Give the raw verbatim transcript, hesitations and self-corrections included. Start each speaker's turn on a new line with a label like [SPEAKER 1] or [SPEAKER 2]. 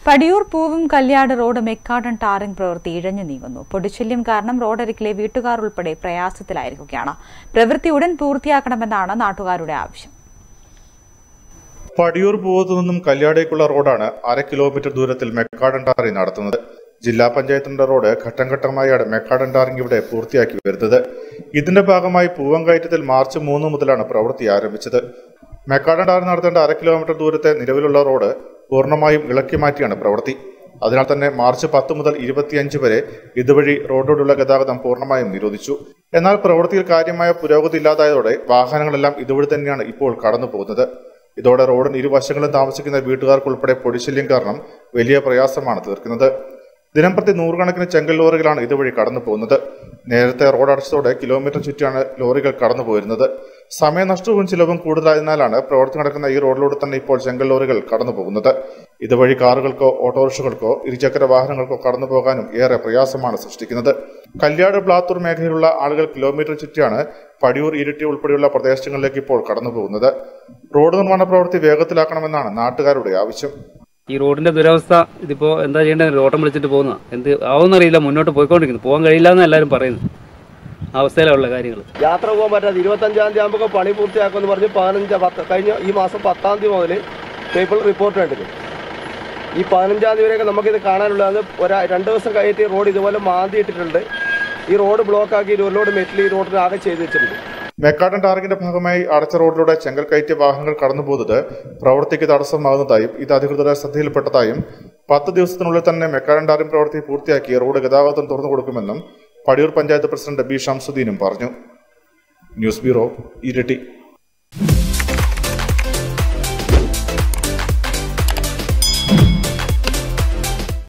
[SPEAKER 1] പടിയൂർ പൂവും Kalliad road മെക്കാടൻ tarring പ്രവൃത്തി ഇഴഞ്ഞു നീങ്ങുന്നു. പൊടിശല്യം കാരണം റോഡരികിലെ വീട്ടുകാർ ഉൾപ്പെടെ പ്രയാസത്തിലായിരിക്കുകയാണ്. പ്രവൃത്തി ഉടൻ പൂർത്തിയാക്കണമെന്നാണ് നാട്ടുകാരുടെ ആവശ്യം.
[SPEAKER 2] പടിയൂർ പൂവത്തു നിന്നും കല്യാടേക്കുള്ള റോഡാണ് അര കിലോമീറ്റർ ദൂരത്തിൽ മെക്കാടൻ ടാറിംഗ് നടത്തുന്നത്. ജില്ലാ പഞ്ചായത്തിന്റെ റോഡ് ഘട്ടം ഘട്ടമായാണ് മെക്കാടൻ ടാറിംഗ് ഇവിടെ പൂർത്തിയാക്കി വരുന്നത്. ഇതിന്റെ ഭാഗമായി പൂവം കയറ്റത്തിൽ മാർച്ച് മൂന്ന് മുതലാണ് പ്രവൃത്തി ആരംഭിച്ചത്. മെക്കാടൻ ടാറിംഗ് നടത്തേണ്ട അര കിലോമീറ്റർ ദൂരത്തെ നിലവിലുള്ള റോഡ് പൂർണ്ണമായും ഇളക്കി മാറ്റിയാണ് പ്രവൃത്തി. അതിനാൽ തന്നെ മാർച്ച് പത്ത് മുതൽ ഇരുപത്തിയഞ്ച് വരെ ഇതുവഴി റോഡിലൂടെയുള്ള ഗതാഗതം പൂർണ്ണമായും നിരോധിച്ചു. എന്നാൽ പ്രവൃത്തിയിൽ കാര്യമായ പുരോഗതി ഇല്ലാതായതോടെ വാഹനങ്ങളെല്ലാം ഇതുവഴി തന്നെയാണ് ഇപ്പോൾ കടന്നു പോകുന്നത്. ഇതോടെ റോഡിന് ഇരുവശങ്ങളും താമസിക്കുന്ന വീട്ടുകാർക്കുൾപ്പെടെ പൊടിശല്യം കാരണം വലിയ പ്രയാസമാണ് തീർക്കുന്നത്. ദിനംപ്രതി നൂറുകണക്കിന് ചെങ്കൽ ലോറികളാണ് ഇതുവഴി കടന്നു പോകുന്നത്. നേരത്തെ റോഡ് അടച്ചതോടെ കിലോമീറ്റർ ചുറ്റിയാണ് ലോറികൾ കടന്നു പോയിരുന്നത്. സമയനഷ്ടവും ചിലവും കൂടുതലായതിനാലാണ് പ്രവൃത്തി നടക്കുന്ന ഈ റോഡിലൂടെ തന്നെ ഇപ്പോൾ ചെങ്കൽ ലോറികൾ കടന്നു പോകുന്നത്. ഇതുവഴി കാറുകൾക്കോ ഓട്ടോറിക്ഷകൾക്കോ ഇരുചക്ര വാഹനങ്ങൾക്കോ കടന്നു പോകാനും ഏറെ പ്രയാസമാണ് സൃഷ്ടിക്കുന്നത്. കല്യാട് ബ്ലാത്തൂർ മേഖലയിലുള്ള ആളുകൾ കിലോമീറ്റർ ചുറ്റിയാണ് പടിയൂർ ഇരിട്ടി ഉൾപ്പെടെയുള്ള പ്രദേശങ്ങളിലേക്ക് ഇപ്പോൾ കടന്നു പോകുന്നത്. റോഡ് നിർമ്മാണ പ്രവൃത്തി വേഗത്തിലാക്കണമെന്നാണ് നാട്ടുകാരുടെ ആവശ്യം.
[SPEAKER 3] ഈ റോഡിന്റെ ദുരവസ്ഥ ഇതിപ്പോ എന്താ ചെയ്യേണ്ടത്? ഓട്ടം വിളിച്ചിട്ട് പോകുന്ന എന്ത് ആവുമെന്നറിയില്ല. മുന്നോട്ട് പോയിക്കൊണ്ടിരിക്കുന്നു. പോകാൻ കഴിയില്ല എന്ന് എല്ലാവരും പറയുന്നു. അവസ്ഥയിലുള്ള കാര്യങ്ങൾ
[SPEAKER 4] യാത്ര പോകാൻ പറ്റാതെ ഇരുപത്തഞ്ചാം തീയതി ആകുമ്പോൾ പണി പൂർത്തിയാക്കുമെന്ന് പറഞ്ഞ് പതിനഞ്ച് പത്ത് കഴിഞ്ഞ ഈ മാസം പത്താം തീയതി മുതൽ പേപ്പർ റിപ്പോർട്ട് എടുക്കും. ഈ പതിനഞ്ചാം തീയതി വരെയൊക്കെ നമുക്കിത് കാണാനുള്ളത് ഒരു രണ്ട് ദിവസം കഴിഞ്ഞിട്ട് ഈ റോഡ് ഇതുപോലെ മാന്തിയിട്ടിട്ടുണ്ട്. ഈ റോഡ് ബ്ലോക്ക് ആക്കി ഒരു ലോഡ് മെറ്റൽ ഈ റോഡിന് ആകെ ചെയ്ത് വെച്ചിട്ടുണ്ട്.
[SPEAKER 2] മെക്കാടൻ ടാറിംഗിന്റെ ഭാഗമായി അടച്ച റോഡിലൂടെ ചെങ്കൽ കയറ്റിയ വാഹനങ്ങൾ കടന്നു പോകുന്നത് പ്രവൃത്തിക്ക് തടസ്സമാകുന്നതായും ഇത് അധികൃതരുടെ ശ്രദ്ധയിൽപ്പെട്ടതായും പത്ത് ദിവസത്തിനുള്ളിൽ തന്നെ മെക്കാടൻ ടാറിംഗ് പ്രവൃത്തി പൂർത്തിയാക്കി റോഡ് ഗതാഗതം തുറന്നു കൊടുക്കുമെന്നും പടിയൂർ പഞ്ചായത്ത് പ്രസിഡന്റ് ബി ഷംസുദ്ദീനും പറഞ്ഞു. News bureau, Iritty.